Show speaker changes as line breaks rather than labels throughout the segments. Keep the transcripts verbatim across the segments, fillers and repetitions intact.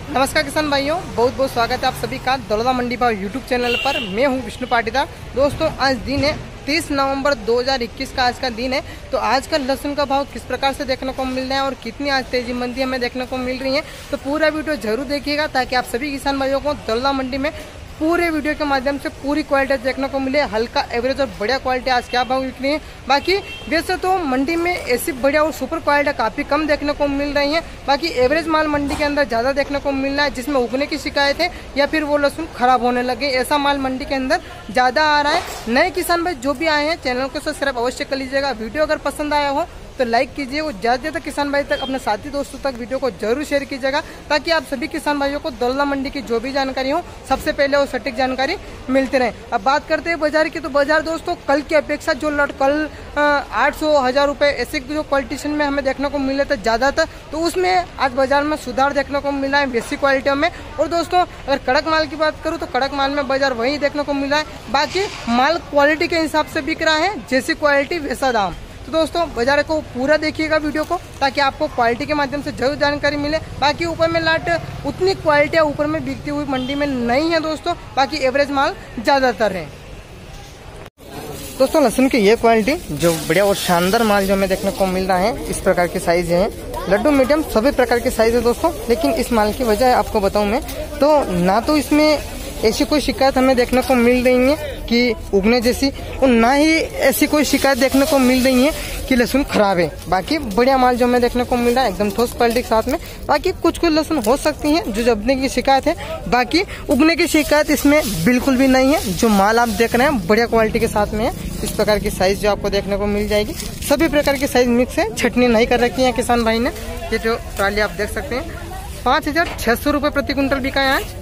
नमस्कार किसान भाइयों, बहुत बहुत स्वागत है आप सभी का दौलता मंडी भाव यूट्यूब चैनल पर। मैं हूं विष्णु पाटीदार। दोस्तों आज दिन है तीस नवंबर दो हज़ार इक्कीस का आज का दिन है। तो आज का लहसुन का भाव किस प्रकार से देखने को मिल रहा है और कितनी आज तेजी मंदी हमें देखने को मिल रही है, तो पूरा वीडियो जरूर देखिएगा ताकि आप सभी किसान भाइयों को दौलता मंडी में पूरे वीडियो के माध्यम से पूरी क्वालिटी देखने को मिले। हल्का एवरेज और बढ़िया क्वालिटी आज क्या भाव बिक रही है। बाकी वैसे तो मंडी में ऐसी बढ़िया और सुपर क्वालिटी काफ़ी कम देखने को मिल रही है। बाकी एवरेज माल मंडी के अंदर ज़्यादा देखने को मिल रहा है, जिसमें उगने की शिकायत है या फिर वो लहसुन खराब होने लगे, ऐसा माल मंडी के अंदर ज़्यादा आ रहा है। नए किसान भाई जो भी आए हैं चैनल को सब्सक्राइब अवश्य कर लीजिएगा। वीडियो अगर पसंद आया हो तो लाइक कीजिए और ज़्यादा से ज़्यादा किसान भाई तक अपने साथी दोस्तों तक वीडियो को जरूर शेयर कीजिएगा ताकि आप सभी किसान भाइयों को दौलता मंडी की जो भी जानकारी हो सबसे पहले वो सटीक जानकारी मिलती रहे। अब बात करते हैं बाजार की, तो बाजार दोस्तों कल की अपेक्षा जो लट कल आठ सौ हज़ार रुपये ऐसे जो क्वालिटिशन में हमें देखने को मिले थे ज़्यादातर, तो उसमें आज बाजार में सुधार देखने को मिला है बेसिक क्वालिटियों में। और दोस्तों अगर कड़क माल की बात करूँ तो कड़क माल में बाजार वही देखने को मिला है। बाकी माल क्वालिटी के हिसाब से बिक रहा है, जैसी क्वालिटी वैसा दाम। तो दोस्तों बाजार को पूरा देखिएगा वीडियो को ताकि आपको क्वालिटी के माध्यम से जरूर जानकारी मिले। बाकी ऊपर में लाट उतनी क्वालिटी ऊपर में बिकती हुई मंडी में नहीं है दोस्तों, बाकी एवरेज माल ज़्यादातर है। दोस्तों लहसुन की ये क्वालिटी जो बढ़िया और शानदार माल जो हमें देखने को मिल रहा है, इस प्रकार की साइज है, लड्डू मीडियम सभी प्रकार की साइज है दोस्तों। लेकिन इस माल की वजह आपको बताऊं मैं तो ना तो इसमें ऐसी कोई शिकायत हमें देखने को मिल रही है कि उगने जैसी, और ना ही ऐसी कोई शिकायत देखने को मिल रही है कि लहसुन खराब है। बाकी बढ़िया माल जो हमें देखने को मिल रहा है एकदम ठोस क्वालिटी के साथ में। बाकी कुछ कुछ लहसुन हो सकती हैं जो जबने की शिकायत है, बाकी उगने की शिकायत इसमें बिल्कुल भी नहीं है। जो माल आप देख रहे हैं बढ़िया क्वालिटी के साथ में है। इस प्रकार की साइज जो आपको देखने को मिल जाएगी, सभी प्रकार की साइज मिक्स है, छटनी नहीं कर रखी है किसान भाई ने। ये जो ट्राली आप देख सकते हैं पाँच हजार छह सौ रुपये प्रति कुंटल बिका है आज।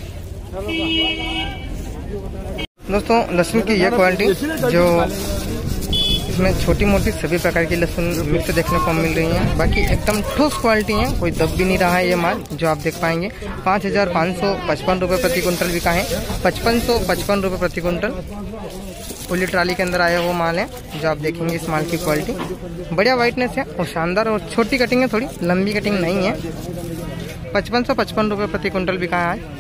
दोस्तों लहसुन की यह क्वालिटी जो इसमें छोटी मोटी सभी प्रकार की लहसुन मिक्स देखने को मिल रही है। बाकी एकदम ठोस क्वालिटी है, कोई दब भी नहीं रहा है ये माल जो आप देख पाएंगे। पाँच हजार पाँच सौ पचपन रुपये प्रति कुंटल बिका है, पचपन सौ पचपन रुपये प्रति कुंटल पूरी ट्राली के अंदर आया वो माल है जो आप देखेंगे। इस माल की क्वालिटी बढ़िया वाइटनेस है और शानदार, और छोटी कटिंग है, थोड़ी लंबी कटिंग नहीं है। पचपन सौ पचपन रुपये प्रति कुंटल बिका है आज।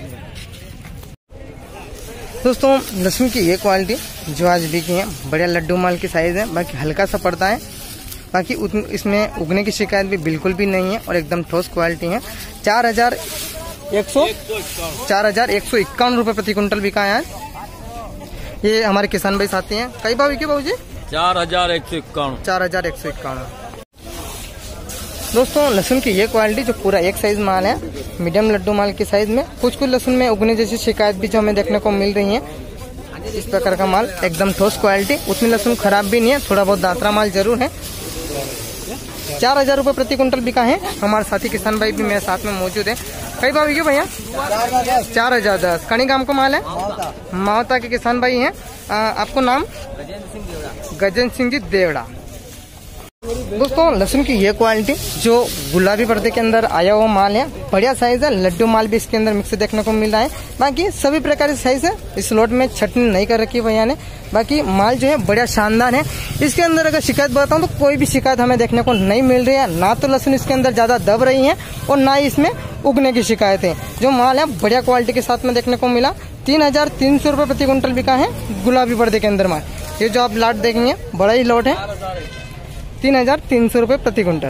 दोस्तों लहसुन की ये क्वालिटी जो आज बिकी है बढ़िया लड्डू माल की साइज है, बाकी हल्का सा पड़ता है। बाकी इसमें उगने की शिकायत भी बिल्कुल भी नहीं है और एकदम ठोस क्वालिटी है। चार हजार एक सौ चार हजार एक सौ इक्यावन रुपये प्रति कुंटल बिका है आज। ये हमारे किसान भाई साथी हैं। कई भाव बिके बाबू जी?
चार हजार एक सौ इक्यावन
चार हजार एक सौ इक्यावन दोस्तों लहसुन की ये क्वालिटी जो पूरा एक साइज माल है, मीडियम लड्डू माल की साइज में। कुछ कुछ लहसुन में उगने जैसी शिकायत भी जो हमें देखने को मिल रही है। इस प्रकार का माल एकदम ठोस क्वालिटी, उतनी लहसुन खराब भी नहीं है, थोड़ा बहुत दातरा माल जरूर है। चार हजार रुपये प्रति कुंटल बिका है। हमारे साथी किसान भाई भी मेरे साथ में मौजूद है। कई भाव बिके भैया? चार हजार दस कणी गांव को माल है, मावता के किसान भाई हैं। आपको नाम? गजेंद्र सिंह जी देवड़ा। दोस्तों लहसुन की ये क्वालिटी जो गुलाबी पर्दे के अंदर आया हुआ माल है, बढ़िया साइज है, लड्डू माल भी इसके अंदर मिक्स देखने को मिल रहा है। बाकी सभी प्रकार की साइज है। इस लोट में छटनी नहीं कर रखी भैया ने। बाकी माल जो है बढ़िया शानदार है। इसके अंदर अगर शिकायत बताऊं तो कोई भी शिकायत हमें देखने को नहीं मिल रही है। ना तो लहसुन इसके अंदर ज्यादा दब रही है और ना ही इसमें उगने की शिकायत है। जो माल है बढ़िया क्वालिटी के साथ में देखने को मिला। तीन हजार तीन सौ रुपये प्रति कुंटल बिका है गुलाबी पर्दे के अंदर माल। ये जो आप लाट देखेंगे बड़ा ही लोट है, तीन हजार तीन सौ रुपये प्रति कुंटल।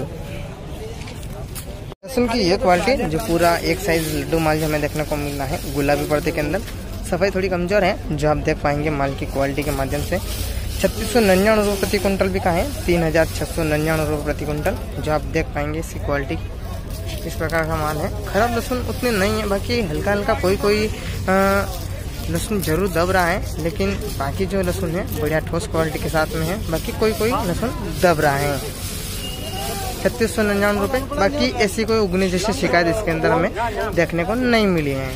लहसुन की ये क्वालिटी जो पूरा एक साइज लड्डू माल जो हमें देखने को मिल रहा है गुलाबी पर्दे के अंदर, सफाई थोड़ी कमजोर है जो आप देख पाएंगे माल की क्वालिटी के माध्यम से। छत्तीस सौ निन्यानवे रुपये प्रति कुंटल बिका है, तीन हजार छः सौ निन्यानवे रुपये प्रति कुंटल जो आप देख पाएंगे। इसकी क्वालिटी इस प्रकार का माल है। खराब लहसुन उतने नहीं है, बाकी हल्का हल्का कोई कोई लहसुन जरूर दब रहा है, लेकिन बाकी जो लहसुन है बढ़िया ठोस क्वालिटी के साथ में है। बाकी कोई कोई लहसुन दब रहा है। छत्तीस सौ निन्यानवे रुपये। बाकी ऐसी कोई उगने जैसी शिकायत इसके अंदर हमें देखने को नहीं मिली है।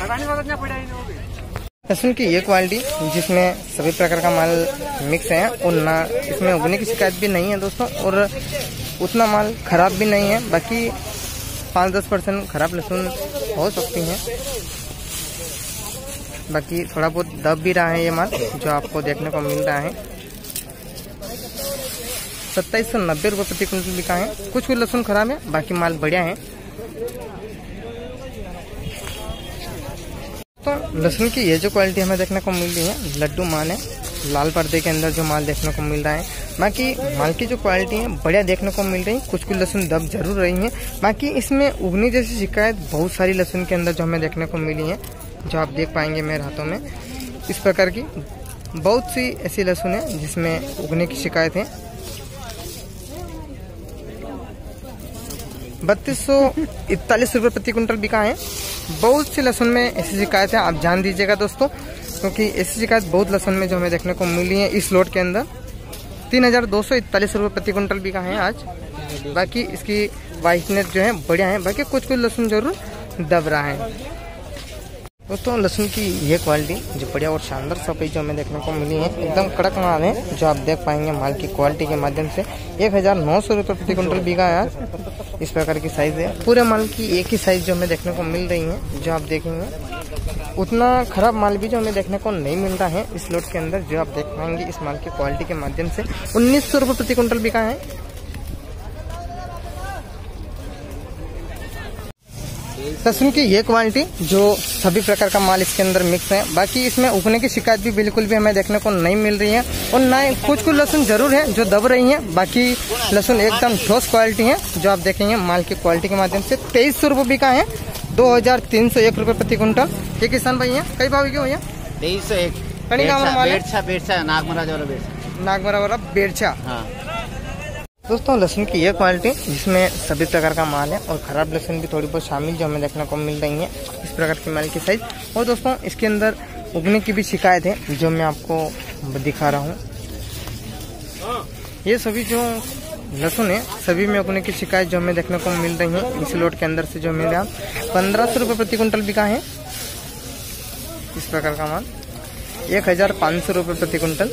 लहसुन की ये क्वालिटी जिसमें सभी प्रकार का माल मिक्स है और ना इसमें उगने की शिकायत भी नहीं है दोस्तों, और उतना माल खराब भी नहीं है। बाकी पाँच दस परसेंट खराब लहसुन हो सकती हैं। बाकी थोड़ा बहुत दब भी रहा है ये माल जो आपको देखने को मिल रहा है। सत्ताईस सौ नब्बे रुपये प्रति क्विंटल बिका है। कुछ कुछ लहसुन खराब है, बाकी माल बढ़िया है। लहसुन की ये जो क्वालिटी हमें देखने को मिल रही है, लड्डू माल है, लाल पर्दे के अंदर जो माल देखने को मिल रहा है। बाकी माल की जो क्वालिटी है बढ़िया देखने को मिल रही है। कुछ कुछ लहसुन दब जरूर रही है। बाकी इसमें उगनी जैसी शिकायत बहुत सारी लहसुन के अंदर जो हमें देखने को मिली है, जो आप देख पाएंगे मेरे हाथों में। इस प्रकार की बहुत सी ऐसी लहसुन है जिसमें उगने की शिकायत है। बत्तीस सौ इकतालीस रुपये प्रति कुंटल बिका है। बहुत सी लहसुन में ऐसी शिकायत है, आप जान दीजिएगा दोस्तों, क्योंकि ऐसी शिकायत बहुत लहसुन में जो हमें देखने को मिली है। इस लोट के अंदर तीन हजार दो सौ इकतालीस रुपये प्रति कुंटल बिका है आज। बाकी इसकी वाइटनेस जो है बढ़िया है। बाकी कुछ कुछ लहसुन जरूर दब रहा है। दोस्तों लहसुन की ये क्वालिटी जो बढ़िया और शानदार सफाई जो हमें देखने को मिली है, एकदम कड़क माल है, जो आप देख पाएंगे माल की क्वालिटी के माध्यम से। एक हजार नौ सौ रुपये प्रति कुंटल बिका है आज। इस प्रकार की साइज है। पूरे माल की एक ही साइज जो हमें देखने को मिल रही है, जो आप देखेंगे। उतना खराब माल भी जो हमें देखने को नहीं मिल रहा है इस लोट के अंदर, जो आप देख पाएंगे इस माल की क्वालिटी के माध्यम से। उन्नीस सौ रुपये प्रति कुंटल बिका है। लहसुन की ये क्वालिटी जो सभी प्रकार का माल इसके अंदर मिक्स है। बाकी इसमें उगने की शिकायत भी बिल्कुल भी हमें देखने को नहीं मिल रही है। और ना कुछ कुछ लहसुन जरूर है जो दब रही है। बाकी लहसुन एकदम ठोस क्वालिटी है, जो आप देखेंगे माल की क्वालिटी के माध्यम से। तेईस सौ रुपये बिका है, दो हजार तीन सौ एक रुपये प्रति कुंटल। ये किसान भाई है, कई भाव क्यों भैया?
तेईस सौ एक
नागमरा वाला बेरछा।
हाँ।
दोस्तों लहसुन की ये क्वालिटी जिसमें सभी प्रकार का माल है और खराब लहसुन भी थोड़ी बहुत शामिल जो हमें देखने को मिल रही है। इस प्रकार की माल की साइज। और दोस्तों इसके अंदर उगने की भी शिकायत है, जो मैं आपको दिखा रहा हूँ। ये सभी जो लहसुन है सभी में उगने की शिकायत जो हमें देखने को मिल रही है। इस लोट के अंदर से जो मिल रहा है पंद्रह सौ रुपये प्रति कुंटल बिका है। इस प्रकार का माल एक हजार पाँच सौ रुपये प्रति कुंटल।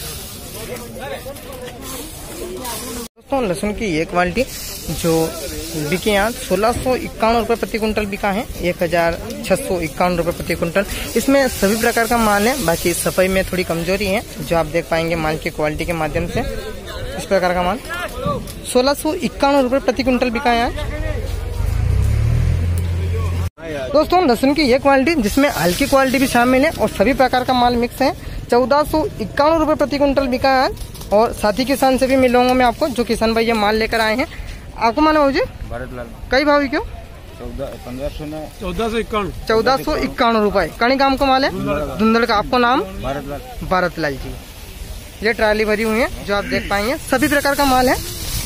दोस्तों लहसुन की ये क्वालिटी जो बिके यहाँ सोलह सौ इक्यावन रुपये प्रति कुंटल बिका है। एक हजार छह सौ इक्यावन रुपये प्रति कुंटल। इसमें सभी प्रकार का माल है। बाकी सफाई में थोड़ी कमजोरी है, जो आप देख पाएंगे माल की क्वालिटी के माध्यम से। इस प्रकार का माल सोलह सौ इक्यावन रुपये प्रति कुंटल बिका है। दोस्तों लहसुन की ये क्वालिटी जिसमें हल्की क्वालिटी भी शामिल है और सभी प्रकार का माल मिक्स है, चौदह सौ इक्यावन रुपये प्रति कुंटल बिका है। और साथी किसान से भी मिलूंगा मैं आपको, जो किसान भाई ये माल लेकर आए हैं। आपको माना हो जी
भारतलाल
कई भाव क्यों?
पंद्रह सौ
चौदह सौ इक्यावन
चौदह सौ इक्यावन रुपए। कणी काम का माल है, धुंधड़ का। आपको नाम?
भारतलाल
भारतलाल जी। ये ट्राली भरी हुई है, जो आप देख पाएंगे सभी प्रकार का माल है।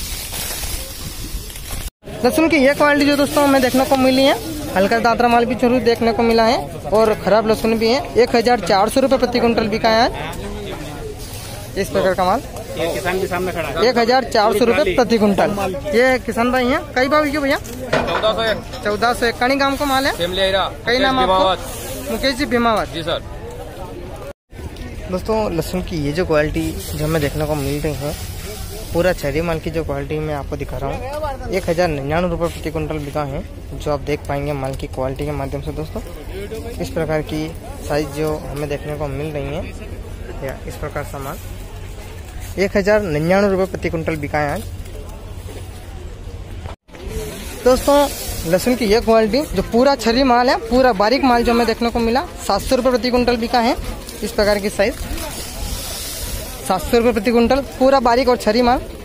लहसुन की ये क्वालिटी जो दोस्तों हमें देखने को मिली है, हल्का दादरा माल भी जरूर देखने को मिला है और खराब लहसुन भी है। एक हजार चार सौ रुपये प्रति कुंटल बिका है। इस प्रकार का माल
ये किसान के सामने खड़ा है।
एक हजार चार सौ रुपये प्रति कुंटल। ये किसान भाई हैं, कई भाव क्यों भैया?
चौदह सौ एक
चौदह सौ एक। कणी गांव का माल है। कई नाम आपको? मुकेश जी भीमावत
जी सर।
दोस्तों लहसुन की ये जो क्वालिटी जो हमें देखने को मिल रही है, पूरा चेरी माल की जो क्वालिटी मैं आपको दिखा रहा हूँ, एक हजार निन्यानवे रुपये प्रति कुंटल बिका है, जो आप देख पाएंगे माल की क्वालिटी के माध्यम से। दोस्तों इस प्रकार की साइज जो हमें देखने को मिल रही है, या इस प्रकार का माल एक हजार निन्यानवे रुपये प्रति कुंटल बिका है आज। दोस्तों लहसुन की यह क्वालिटी जो पूरा छरी माल है, पूरा बारीक माल जो हमें देखने को मिला, सात सौ रुपये प्रति कुंटल बिका है। इस प्रकार की साइज सात सौ रुपये प्रति कुंटल, पूरा बारीक और छरी माल।